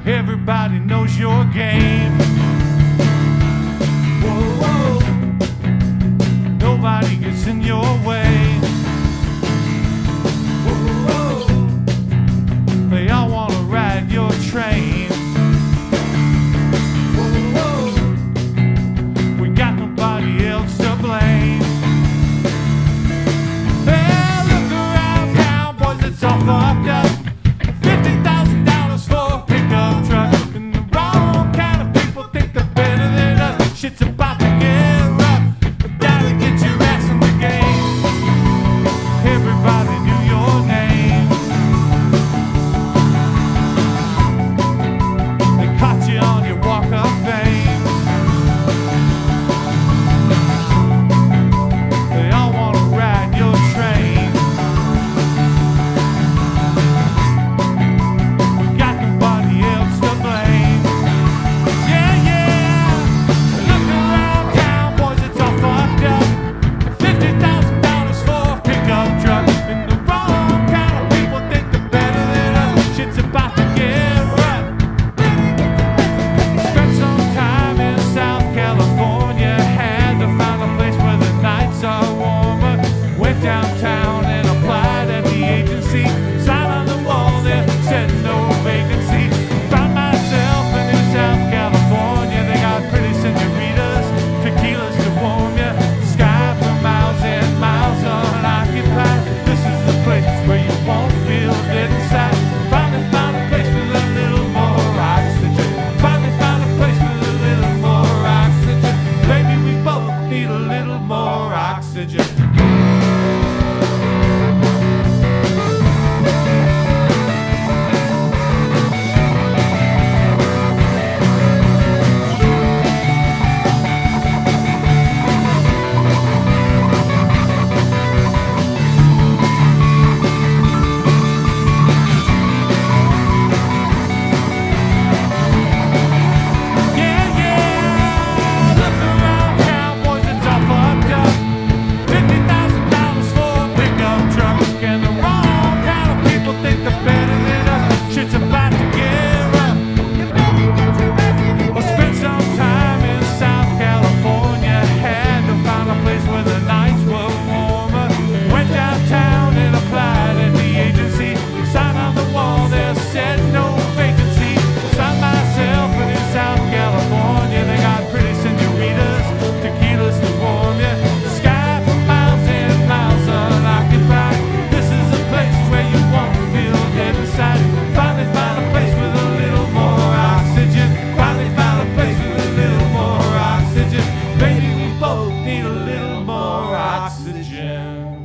Everybody knows your game. Whoa, whoa. Nobody gets in your way. Whoa, whoa. They all wanna ride your train. Whoa, whoa. We got nobody else to blame. Well, look around town, boys, it's all fucked up. $50,000 for a pickup truck, and the wrong kind of people think they're better than us. Shit's about to get rough. Gotta get your ass in the game. Everybody knew your name. They caught you on your walk of fame. They all wanna ride your train. We got nobody else to blame. Yeah, yeah. Look around town, boys, it's all fucked up. $50,000 for a pickup truck, and the wrong kind of people think they're better than us. Shit's about to get rough. Spent some time in South California, had to find a place where the nights are warmer. Went downtown and applied at the agency. Sign on the wall there said no vacancy. Found myself in New South California. They got pretty senoritas, tequilas to warm ya. Sky for miles and miles unoccupied. This is the place where you won't feel dead inside. Finally found a place with a little more oxygen. Finally found a place with a little more oxygen. Maybe we both need a little more oxygen. Yeah, yeah. Look around town, boys, it's all fucked up. $50,000 for a pickup truck, and the wrong kind of people think they're better than us. Shit's about to get rough. I spent some time in South California, had to find a place where the nights were warmer. Went downtown and applied at the agency. Sign on the wall there said no vacancy. Found myself in South California. They got pretty senoritas, tequilas to warm ya. Sky for miles and miles unoccupied. This is a place where you won't feel dead inside. Finally found a place with a little more oxygen. Finally found a place with a little more oxygen. Maybe we both need a little more oxygen.